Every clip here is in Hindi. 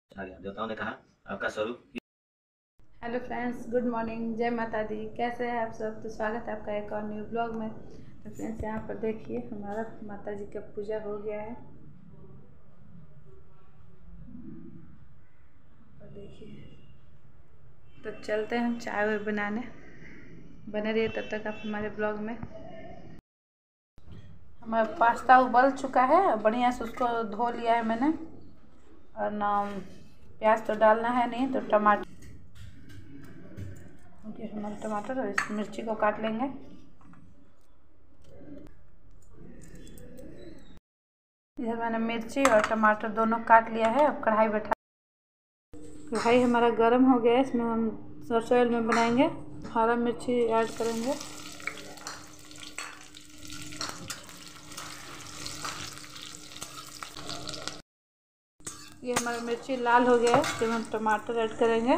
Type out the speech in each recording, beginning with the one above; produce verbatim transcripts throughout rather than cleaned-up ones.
आ गया। देवताओं ने कहा आपका स्वरूप। हेलो फ्रेंड्स, गुड मॉर्निंग, जय माता दी। कैसे हैं आप सब? तो स्वागत है आपका एक और न्यू ब्लॉग में। तो फ्रेंड्स, यहाँ पर देखिए हमारा माता जी का पूजा हो गया है। और देखिए, तो चलते हैं हम चाय वाय बनाने। बने रहिए तब तक आप हमारे ब्लॉग में। हमारा पास्ता उबल चुका है, बढ़िया से उसको धो लिया है मैंने। और ना प्याज तो डालना है नहीं, तो टमाटर, क्योंकि हमारे टमाटर और इस मिर्ची को काट लेंगे। इधर मैंने मिर्ची और टमाटर दोनों काट लिया है। अब कढ़ाई बैठा, कढ़ाई हमारा गर्म हो गया है। इसमें हम सरसों तेल में बनाएंगे। हरा मिर्ची ऐड करेंगे। ये हमारा मिर्ची लाल हो गया है, इसमें हम टमाटर ऐड करेंगे।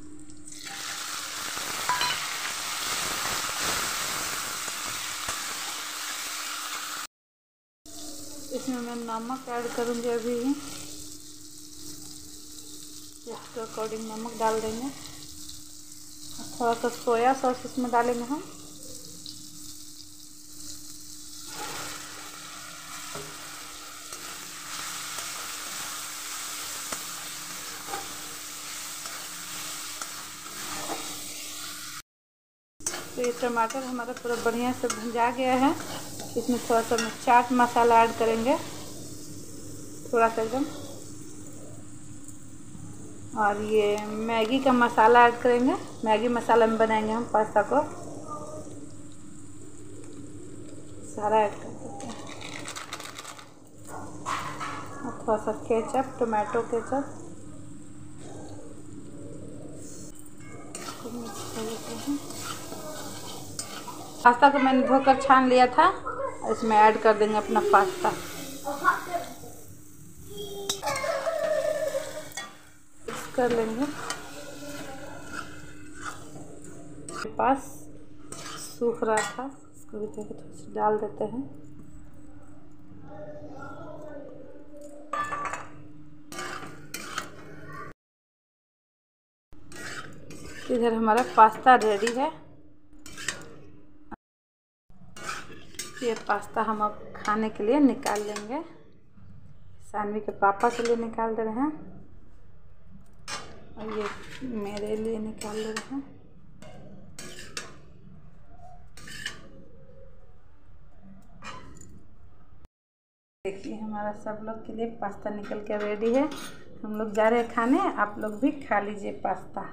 इसमें मैं नमक ऐड करूँगी अभी ही। इसके अकॉर्डिंग नमक डाल देंगे। थोड़ा सा सोया सॉस इसमें डालेंगे हम। तो ये टमाटर हमारा पूरा बढ़िया से भुंजा गया है। इसमें थोड़ा सा चाट मसाला ऐड करेंगे, थोड़ा सा एकदम। और ये मैगी का मसाला ऐड करेंगे। मैगी मसाला में बनाएंगे हम पास्ता को। सारा ऐड कर देते हैं। और थोड़ा सा केचप, टोमेटो केचप मिक्स कर देते हैं। पास्ता को मैंने धोकर छान लिया था, इसमें ऐड कर देंगे अपना पास्ता। मिक्स कर लेंगे। मेरे पास सूख रहा था, इसको भी थोड़ा सा डाल देते हैं। इधर हमारा पास्ता रेडी है। ये पास्ता हम अब खाने के लिए निकाल लेंगे। सानवी के पापा के लिए निकाल दे रहे हैं, और ये मेरे लिए निकाल दे रहे हैं। देखिए हमारा सब लोग के लिए पास्ता निकल के रेडी है। हम लोग जा रहे हैं खाने, आप लोग भी खा लीजिए पास्ता।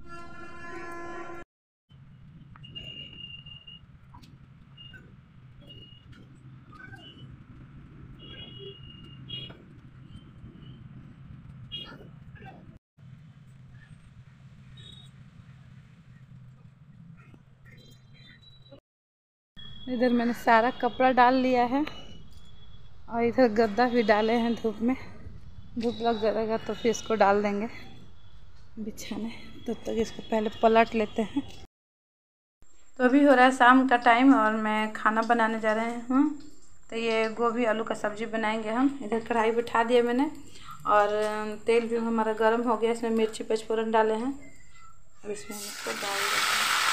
इधर मैंने सारा कपड़ा डाल लिया है, और इधर गद्दा भी डाले हैं धूप में। धूप लग जाएगा तो फिर इसको डाल देंगे बिछाने। तब तक इसको पहले पलट लेते हैं। तो अभी हो रहा है शाम का टाइम, और मैं खाना बनाने जा रहे हूँ। तो ये गोभी आलू का सब्ज़ी बनाएंगे हम। इधर कढ़ाई बिठा दिया मैंने, और तेल भी हमारा गर्म हो गया। इसमें मिर्ची पचफोरन डाले हैं, और इसमें हम इसको डाल देंगे।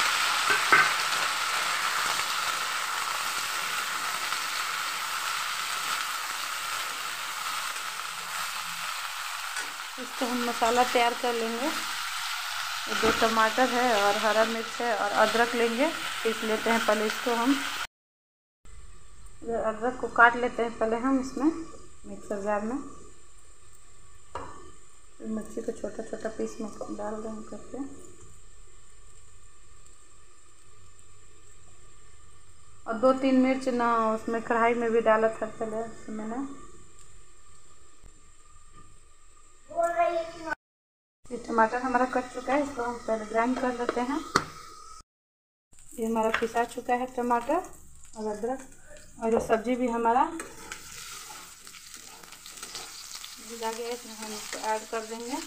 इसको हम मसाला तैयार कर लेंगे। दो टमाटर है और हरा मिर्च है और अदरक लेंगे, पीस लेते हैं पहले इसको हम। अदरक को काट लेते हैं पहले हम इसमें मिक्सर जार में। मिर्ची को छोटा छोटा पीस में डाल दें करके। और दो तीन मिर्च ना उसमें कढ़ाई में भी डाला था पहले मैंने। ये टमाटर हमारा कट चुका है, इसको हम पहले ग्राइंड कर लेते हैं। ये हमारा पिसा चुका है टमाटर और अदरक, और ये सब्जी भी हमारा भुजा गया है। इसमें हम इसको ऐड कर देंगे।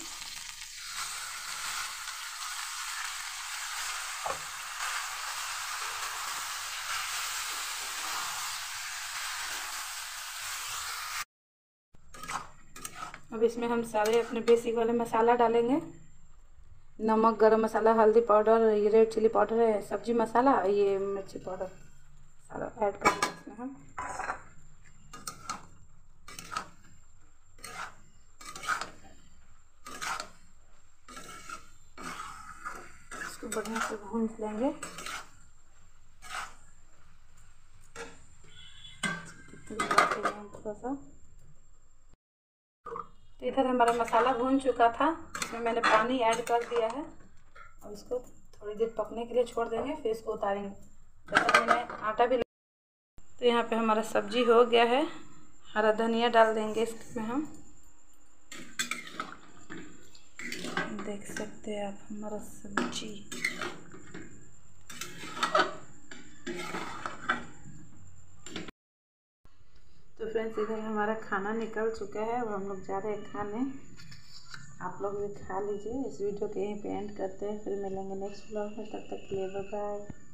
अब इसमें हम सारे अपने बेसिक वाले मसाला डालेंगे। नमक, गरम मसाला, हल्दी पाउडर, ये रेड चिली पाउडर है, सब्जी मसाला, ये मिर्ची पाउडर सारा ऐड करेंगे इसमें हम। इसको बढ़िया से भून लेंगे। थोड़ा सा तो इधर हमारा मसाला भून चुका था, इसमें मैंने पानी ऐड कर दिया है। अब इसको थोड़ी देर पकने के लिए छोड़ देंगे, फिर इसको उतारेंगे। तो मैंने आटा भी, तो यहाँ पे हमारा सब्जी हो गया है। हरा धनिया डाल देंगे इसमें हम। देख सकते हैं आप हमारा सब्जी। तो फ्रेंड्स इधर हमारा खाना निकल चुका है। अब हम लोग जा रहे हैं खाने। आप लोग भी खा लीजिए। इस वीडियो के यहीं पे एंड करते हैं, फिर मिलेंगे नेक्स्ट व्लॉग में। तब तक के लिए बाय बाय।